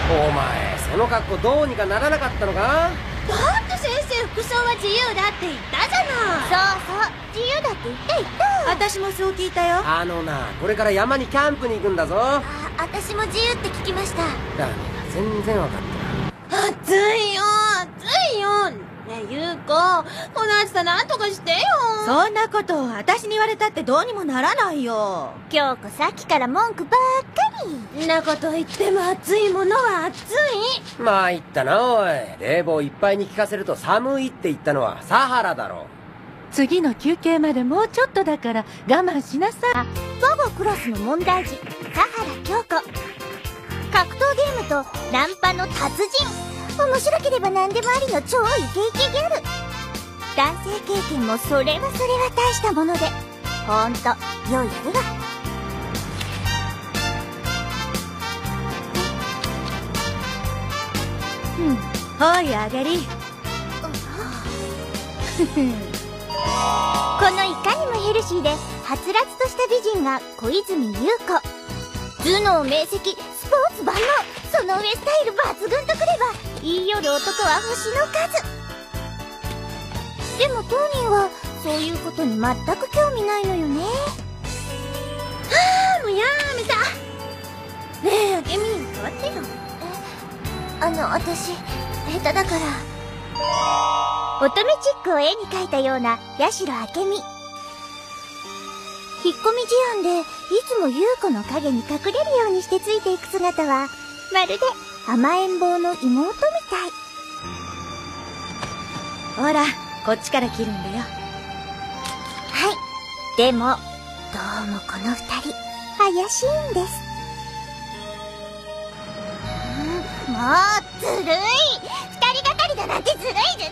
お前その格好どうにかならなかったのか？ だって先生、服装は自由だって言ったじゃない。そうそう、自由だって言った。私もそう聞いたよ。 これから山にキャンプに行くんだぞ。 私も自由って聞きました。 ダメだ、全然わかってない。 暑いよ暑いよ。ねえ、優子、この暑さなんとかしてよ。そんなこと私に言われたってどうにもならないよ。 京子さっきから文句ばっかり。 んなこと言っても暑いものは暑い。 まあ言ったなおい。冷房いっぱいに効かせると寒いって言ったのはサハラだろ。 次の休憩までもうちょっとだから我慢しなさい。 我がクラスの問題児、田原京子。格闘ゲームとナンパの達人。面白ければ何でもありの超イケイケギャル。男性経験もそれは大したもので、ほんと良いやるわ。 おいあげり。 このいかにもヘルシーではつらつとした美人が小泉優子。頭脳明晰、スポーツ万能、その上スタイル抜群とくれば言いよる男は星の数。でも当人はそういうことに全く興味ないのよね。 もうやめた。ねえ、あけみ、変わってよ。 私下手だから。乙女チックを絵に描いたような八代明美。引っ込み思案でいつも優子の影に隠れるようにしてついていく姿はまるで甘えん坊の妹みたい。 ほら、こっちから切るんだよ。 はい。でもどうもこの二人怪しいんです。もうずるい。二人がかりだなんてずるい。そしてこれ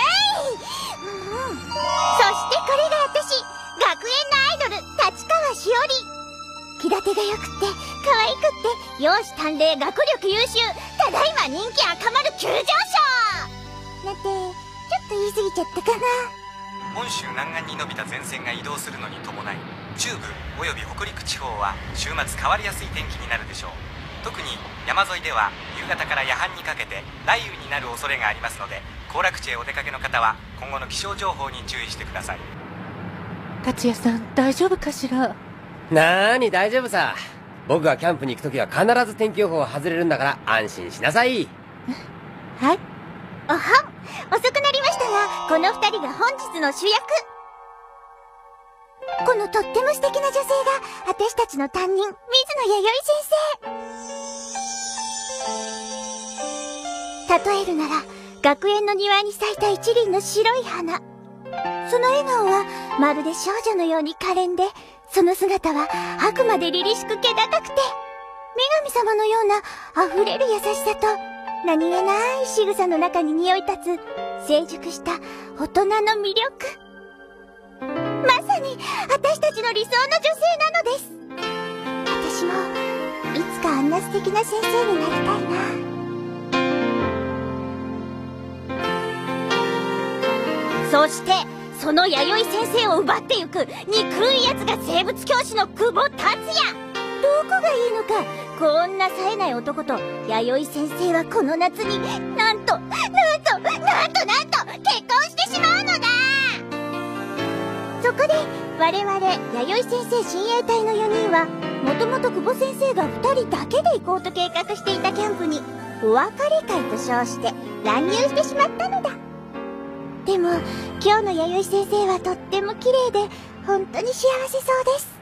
が私、学園のアイドル立川しおり。気立てがよくって可愛くって容姿端麗、学力優秀、ただいま人気赤丸急上昇なんてちょっと言い過ぎちゃったかな。 本州南岸に伸びた前線が移動するのに伴い、中部および北陸地方は週末変わりやすい天気になるでしょう。特に山沿いでは夕方から夜半にかけて雷雨になる恐れがありますので、行楽地へお出かけの方は今後の気象情報に注意してください。 達也さん大丈夫かしら？ なーに、大丈夫さ。僕がキャンプに行くときは必ず天気予報を外れるんだから安心しなさい。 はい。 おはん、遅くなりましたが、この二人が本日の主役。このとっても素敵な女性が私たちの担任、水野弥生先生。例えるなら学園の庭に咲いた一輪の白い花。その笑顔はまるで少女のように可憐で、その姿はあくまで凛々しく気高くて、女神様のような溢れる優しさと何気ない仕草の中に匂い立つ成熟した大人の魅力。まさに私たちの理想の女性なのです。私もいつかあんな素敵な先生になりたいな。そしてその弥生先生を奪ってゆく憎い奴が生物教師の久保達也。どこがいいのか、こんな冴えない男と弥生先生はこの夏になんと結婚してしまうのだ。そこで我々弥生先生親衛隊の4人はもともと久保先生が2人だけで行こうと計画していたキャンプにお別れ会と称して乱入してしまったのだ。でも今日の弥生先生はとっても綺麗で本当に幸せそうです。